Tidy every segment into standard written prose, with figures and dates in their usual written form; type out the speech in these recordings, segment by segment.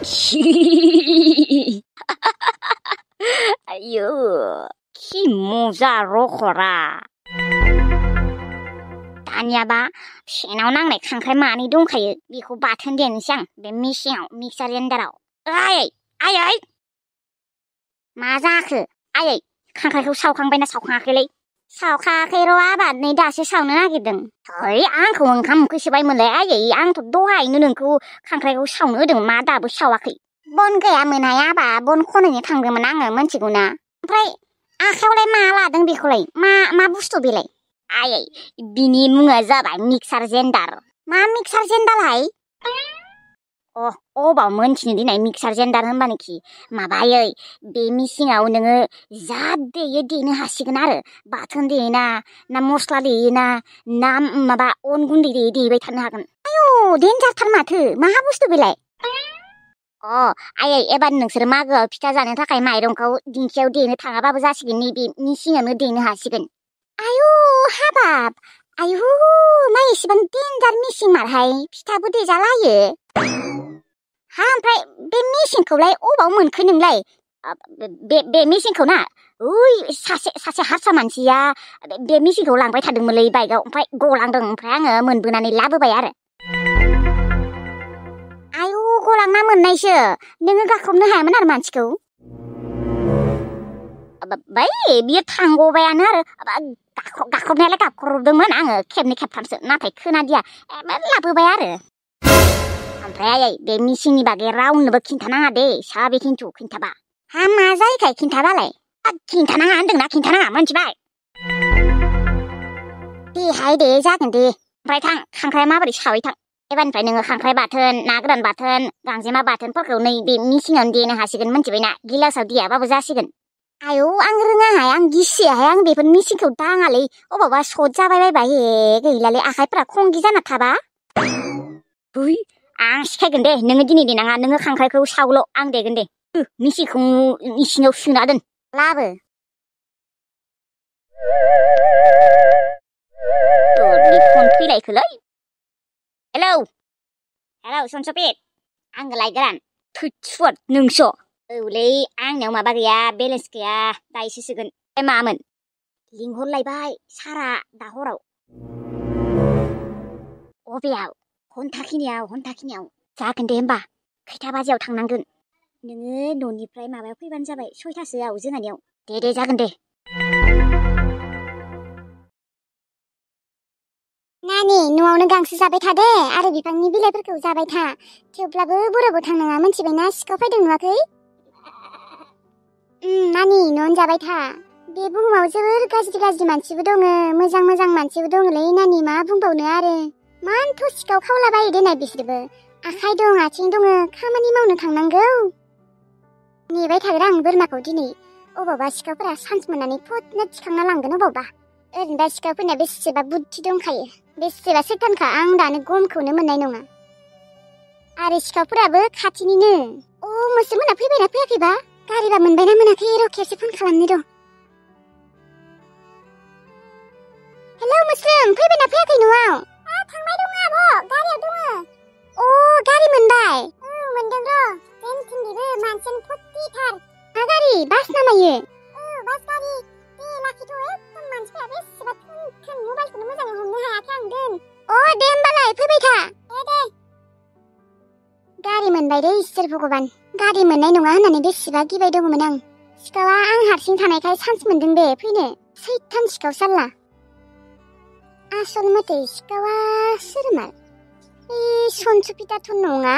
आयौ खि मजा रखरा दानियाबा सेनाव नांनाय खांख्राइ मानै दंखायो बेखौ बाथोन देनोसै आं बे मेसिङाव मिक्सार ग्राइन्डाराव आयै मा जाखो आयै खांख्राइखौ सावखांबायना सावखाङाखैलै सावखाङाखै र' आबाद नै दासो सावनो नागिरदों है आंखौ ओंखाम उखैसोबायमोनलै आयै आंथ' दहायनो नोंखौ खांख्राइखौ सावनो होदोंमोन मा दाबो सावाखै बन गैयामोनहाय आबा बन खनैनो थांदोंमोन आङो मोनथिगौना ओमफ्राय आखायावलाय मा लादों बेखौलाय मा बुस्थु बेलाय आयै बिनि मुङा जाबाय मिक्सार ग्राइन्डार मा मिक्सार ग्राइन्डारहाय अबाव मोनथिनो दिनै मिक्सार ग्राइन्डार होनबानोखि माबायै बे मिसिङाव नोङो जा देयो देनो हासिगोन आरो बाथोन देयोना ना मस्ला देयोना ना माबा अन गुन्दै देबाय थानो हागोन आयौ देन्जारथार माथो मा बुस्थु बेलाय आयै एबार नोंसोर मागोआव फिथा जानो थाखाय माइरंखौ दिंखियाव देनो थाङाबाबो जासिगोन नैबे मिसिङावनो देनो हासिगोन आयौ हाबाब आयौ मा एसेबां देन्जार मिसिं मारहाय फिथाबो देजालायो हा ओमफ्राय बे मेसिनखौलाय अबाव मोनखो नोंलाय बे मेसिनखौ ना ओइ सासे हारसा मानसिया बे मेसिनखौ लांबाय थादोंमोनलै बाइकआव ओमफ्राय गलांदों ओमफ्राय आङो मोनबोनानै लाबोबाय आरो आयौ गलांना मोननायसो नोङो गाख्रबनो हायामोन आरो मानसिखौ बै बियो थांगबायानो आरो गाख्रबनायालाय गाख्रबदोंमोन आङो खेबनै खेबथामसो नाथाय खोनादिया लाबोबाय आरो ओमफ्राय आयै बे मिसिंनि बागै रावनोबो खिन्थानाङा दे साबे खिन्थु खिन्थाबा हा मा जायोखाय खिन्थाबालाय खिन्थानाङा होनदोंना खिन्थानाङा मोनथिबाय देहाय दे जागोन दे ओमफ्राय थां खांख्राइ माबोरै सावै थां एबारनिफ्राय नोङो खांख्राइ बाथोन ना गोरान बाथोन गांजेमा बाथोनफोरखौ नै बे मिसिङावनो देनो हासिगोन मोनथिबायना गिलासाव देयाबाबो जासिगोन आयौ आं रोङाहाय आं गिसियाहाय आं बेफोर मिसिंखौ दाङालै अबावबा सट जाबाय बायबाय गैलालै आखाइफोरा खंगि जाना थाबा है आं सिखायगोन दे नोङो दिनै देनाङा नोङो खांख्राइखौ सावल' आं देगोन दे मिसिंखौ इसिङाव सोना दोन लाबो फन फैलायखोलै हेलौ सनसफित आङो लायगोरान थोद नोंसो औलै आंनियाव माबा गैया बेलेन्स गैया दा एसे सोगोन मामोन लिंहरलायबाय सारा दा हराव अबेयाव घन्टाखिनियाव जागोन दे होमबा खैथा बाजियाव थांनांगोन नोङो न'निफ्राय माबायाव फैबानो जाबाय 6थासोआव जोंहानियाव दे जागोन दे नानि न'आवनो गांसो जाबाय था दे आरो बिफांनि बिलाइफोरखौ जाबाय था थेवब्लाबो बोरावबो थांनाङा मोनथिबायना सिखाव फैदों नुवाखै नानि न'आवनो जाबाय था बे बुहुमाव जोबोर गाज्रि मानसिबो दङ मोजां मानसिबो दङलै नानि मा बुंबावनो आरो मानोथ' सिखाव खावलाबायो देनाय बिसोरबो आखाइ दं आथिं दङ खामानि मावनो थांनांगौ नेबाय थागोन आं बोरमाखौ दिनै अबावबा सिखावफोरा सान्स मोननानै फटनो थिखांना लांगोन अबावबा ओरैनोबा सिखावफोरना बेसेबा बुद्धि दंखायो बेसेबा सैतानखा आं दानो गमखौनो मोननाय नङा आरो सिखावफोराबो खाथिनिनो मोसौ मोना फैबायना फैयाखैबा गारिबा मोनबायना मोनाखै र' खेबसे फन खालामनि र' हेलौ मोस्रोम फैबायना फैयाखै न'आव थांबाय दङ आब' गारियाव दङ गारि मोनबाय मोनदों र' जोंथिं बेबो मानसियानो फुर्तिथार मा गारि बास नामायो बास गारि दे लाखिथ' एकदम मानसिफोरा बेसेबा थोन मबाइलखौनो मोजाङै हमनो हायाखै आं दोन दे होमबालाय फैबाय था दे गारि मोनबाय दे इसोर भगबान गारि मोननाय नङा होननानै बेसेबा गिबाय दङमोन आं सिखावा आं हारसिं थानायखाय चान्स मोनदों दे फैनो सैथान सिखाव साल्ला आसल मथे सिखावा सोरमार सनसुफिताथ' नङा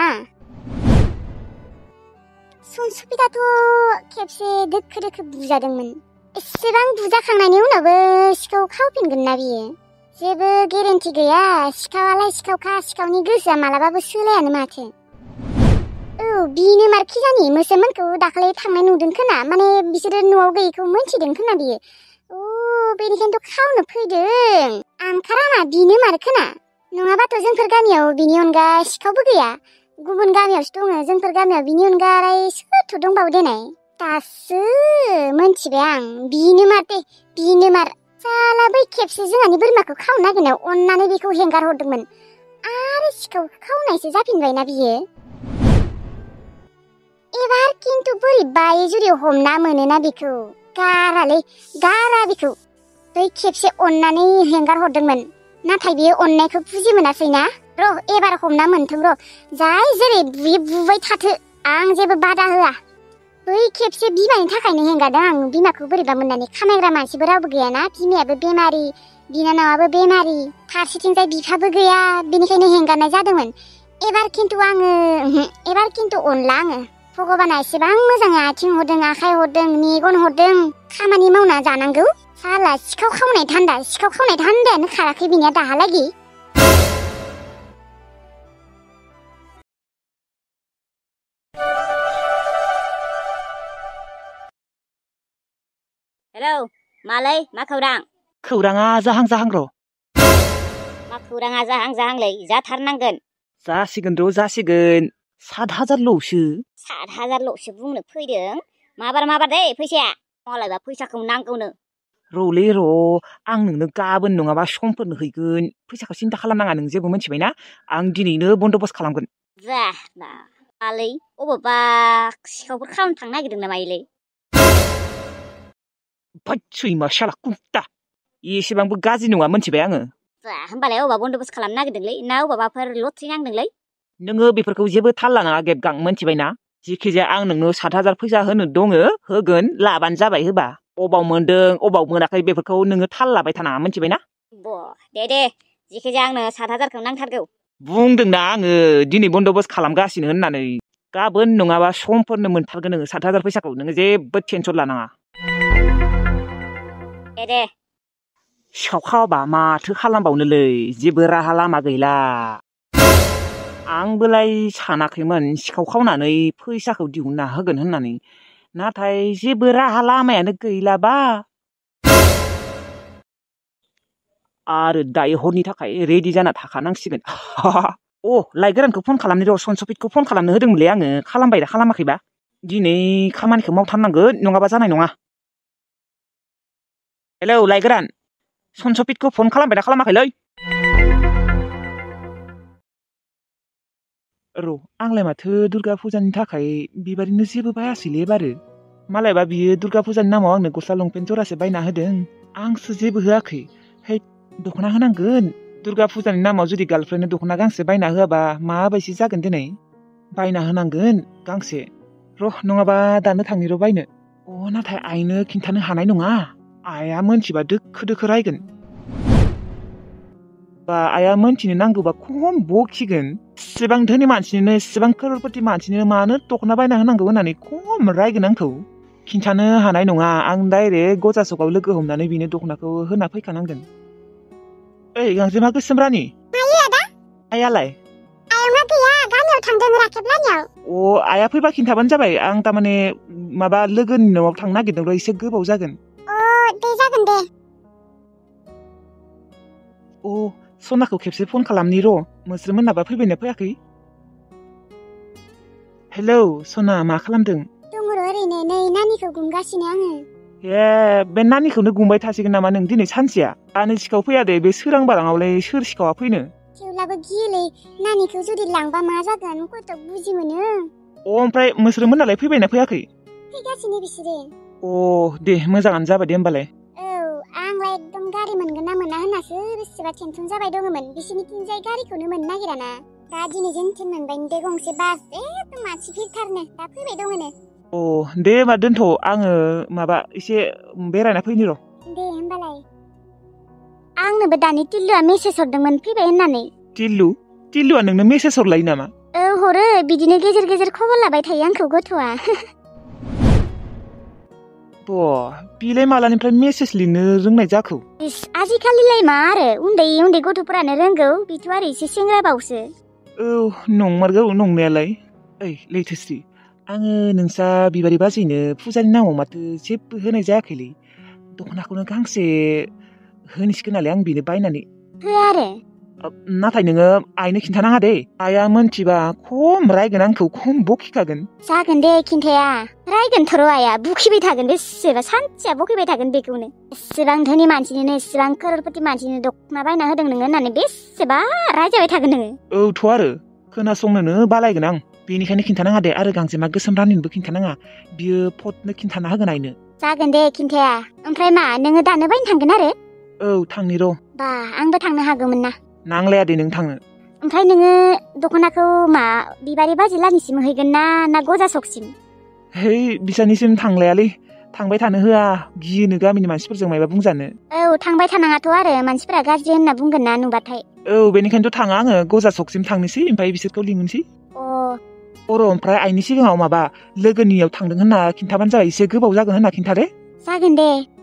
सनसुफिताथ' खेबसे दोखो बुजादोंमोन एसेबां बुजाखांनायनि उनावबो सिखाव खावफिनगोन ना बियो जेबो गेरेन्टि गैया सिखावालाय सिखावखा सिखावनि गोसोआ मालाबाबो सोलायानो माथो बिनो मारखि जानि मोसोमोनखौ दाखालि थांनाय नुदों खोना माने बिसोरो न'आव गैयैखौ मोनथिदों खोना बियो बेनिखायनोथ' खावनो फैदों आंखाराना बिनो मार खोना नङाबाथ' जोंफोर गामियाव बिनि अनगा सिखावबो गैया गुबुन गामियावसो दङ जोंफोर गामियाव बिनि अनगालाय सोरथ' दंबावो देनाय दासो मोनथिबाय आं बिनो मार साला बै खेबसे जोंहानि बोरमाखौ खावनो नागिरनायाव अननानै बेखौ हेंगार हरदोंमोन आरो सिखाव खावनायसो जाफिनबायना बियो खिन्थु बोरैबायै जुदि हमना मोनोना बेखौ गारा बेखौ बै खेबसे अननानै हेंगार हरदोंमोन नाथाय बेयो अननायखौ बुजि मोनासैना र' एबार हमना मोनथों र' जाय जेरै बुयै बुबाय थाथो आं जेबो बादा होआ बै खेबसे बिमानि थाखायनो हेंगारदों आं बिमाखौ बोरैबा मोननानै खामायग्रा मानसिबो रावबो गैयाना बिमायाबो बेमारि बिनानावाबो बेमारि फारसेथिंजाय बिफाबो गैया बेनिखायनो हेंगारनाय जादोंमोन एबार खिन्थु अनला आङो भगबाना एसेबां मोजाङै आथिं हरदों आखाइ हरदों मेगन हरदों खामानि मावना जानांगौ साला सिखाव खावनाय धान्दायानो खाराखै बिनिया दाहालागि हेलौ मालै मा खौरां खौराङा जाहां र' मा खौराङा जाहांलै जाथारनांगोन जासिगोन 7,000ल'सो 7,000ल'सो बुंनो फैदों माबार दे फैसाया मालायबा फैसाखौ नांगौनो र' आं नोंनो गाबोन नङाबा समफोरनो हैगोन फैसाखौ सिन्था खालामनाङा नों जेबो मिथिबायना आं दिनैनो बन्दबस्त खालामगोन मालै अबावबा सिखावफोर खालामनो थांनो नागिरदों नामा इलाय सैमा शाला कुत्ता एसेबांबो गाज्रि नङा मिथिबाय आङो होमबालाय अबावबा बन्दबस्त खालामनो नागिरदोंलै ना अबावबाफोर लट्रि नांदोंलै नोङो बेफोरखौ जेबो थाल लानाङा गेबगां मिथिबायना जिखिजाया आं नोंनो 7,000 फैसा होनो होगोन लाबानो जाबाय होबा अबाव मोनदों अबाव मोनाखै बेफोरखौ नोङो थाल लाबाय थानाङा मिथिबायना दे जिखिजाया आंनो 7,000खौ नांथारगौ बुंदोंना आङो दिनै बन्दबस्त खालामगासिनो होननानै गाबोन नङाबा समफोरनो मोनथारगोन नोङो 7,000 फैसाखौ नोङो जेबो टेनसन लानाङा दे सिखाव खावाबा माथो खालामबावनोलै जेबो राहा लामा गैला आंबोलाय सानाखैमोन सिखाव खावनानै फैसाखौ दिहुनना होगोन होननानै नाथाय जेबो राहा लामायानो गैलाबा आरो दायो हरनि थाखाय रेडि जाना थाखानांसिगोन लाइ गोरानखौ फन खालामनो र' सनसफितखौ फन खालामनो होदोंमोनलै आङो खालामबाय दा खालामाखैबा दिनै खामानिखौ मावथारनांगोन नङाबा जानाय नङा हेलौ लाइ गोरान सनसफितखौ फन खालामबाय दा खालामाखैलै र' आंलाय माथो दुर्गा फुजानि थाखाय बेबादिनो जेबो बायासैलै एबारो मालायबा बियो दुर्गा फुजानि नामाव आंनो गस्ला लंपेन्ट जरासे बायना होदों आंसो जेबो होआखै दख'ना होनांगोन दुर्गा फुजानि नामाव जुदि गार्लफ्रेन्डनो दख'ना गांसे बायना होआबा माबायदि जागोन दिनै बायना होनांगोन गांसे र' नङाबा दानो थांनि र' बायनो नाथाय आइनो खिन्थानो हानाय नङा आइया मोनथिबा दोखो रायगोन बा आइया मोनथिनो नांगौबा खम बखिगोन एसेबां धोनि मानसिनो एसेबां करोड़पति मानसिनो मानो दख'ना बायना होनांगौ होननानै खम रायगोन आंखौ खिन्थानो हानाय नङा आं डाइरेक्ट गजा सकाव लोगो हमनानै बिनो दख'नाखौ होना फैखानांगोन गांजेमा गोसोम रानि आइयालाय आयंआ गैया गामियाव थांदों राखेब लानियाव आइया फैबा खिन्थाबानो जाबाय आं तारमाने माबा लोगोनि न'आव थांनो नागिरदों र' एसे गोबाव जागोन दे जागोन दे सनाखौ खेबसे फन खालामनि र' मोस्रोमोनाबा फैबायना फैयाखै हेलौ सना मा खालामदों दङ ओरैनो नै नानिखौ गुमगासिनो आङो बे नानिखौनो गुमबाय थासिगोन नामा नों दिनै सानसेया दानो सिखाव फैया दे बे सोरां बाराङावलाय सोर सिखावा फैनो थेवब्लाबो गियोलै नानिखौ जुदि लांबा मा जागोन खथ' बुजि मोनो ओमफ्राय मोस्रोमोनालाय फैबायना फैयाखै फैगासिनो बिसोरो दे मोजाङानो जाबाय दे होमबालाय आंलाय एकदम गारि मोनगोन ना मोना होननासो बेसेबा टेनसन जाबाय दङमोन बिसोरनिथिंजाय गारिखौनो मोननो नागिराना दा दिनै जोंथिं मोनबाय दे गंसे बास एकदम मानसि भिरथारनो दा फैबाय दङनो दे होमबा दोनथ' आङो माबा एसे बेरायना फैनि र' दे होमबालाय आंनोबो दानि टिल्लुआ मेसेज हरदोंमोन फैबाय होननानै टिल्लुआ नोंनो मेसेज हरलायो नामा हरो बिदिनो गेजेर गेजेर खबर लाबाय थायो आंखौ गथ'आ बिलाय मालानिफ्राय मेसेज लिरनो रोंनाय जाखो आजिखालिलाय मा आरो उन्दै गथ'फोरानो रोंगौ बिथ' आरो एसे सेंग्राबावसो नंमारगौ नंनायालाय लैथोस्रि आङो नोंसा बिबारि बाजैनो फुजानि नामाव माथो जेबो होनाय जायाखैलै दख'नाखौनो गांसे होनसिगोन नालाय आं बेनो बायनानै होआ आरो नाथाय नोङो आइनो खिन्थानाङा दे आइया मोनथिबा खम रायगोन आंखौ खम बखिखागोन जागोन दे खिन्थाया रायगोनथ' र' आइया बुखिबाय थागोन बेसेबा सानसेया बखिबाय थागोन बेखौनो एसेबां धोनि मानसिनो एसेबां करोड़पति मानसिनो दख'ना बायना होदों नोङो होननानै बेसेबा रायजाबाय थागोन नोङो थ' आरो खोनासंनोनो बालायगोन आं बेनिखायनो खिन्थानाङा दे आरो गांजेमा गोसोम रानिनोबो खिन्थानाङा बियो फटनो खिन्थाना होगोन आइनो जागोन दे खिन्थाया ओमफ्राय मा नोङो दानो बायनो थांगोन आरो औ थांनि र' बा आंबो थांनो हागौमोन ना नांलाया दे नों थांनो ओमफ्राय नोङो दख'नाखौ मा बिबारि बाजै लानिसिम हैगोन ना गजा सकसिम है बिसानिसिम थांलायालै थांबाय थानो होआ गियोनो गामिनि मानसिफोरजों मायबा बुंजानो औ थांबाय थानाङाथ' आरो मानसिफोरा गाज्रि होनना बुंगोन ना नुबाथाय औ बेनिखायनोथ' थाङा आङो गजा सकसिम थांनोसै ओमफ्राय बिसोरखौ लिंहरनोसै ओमफ्राय आइनि सिगाङाव माबा लोगोनियाव थांदों होनना खिन्थाबानो जाबाय एसे गोबाव जागोन होनना खिन्थादे जागोन दे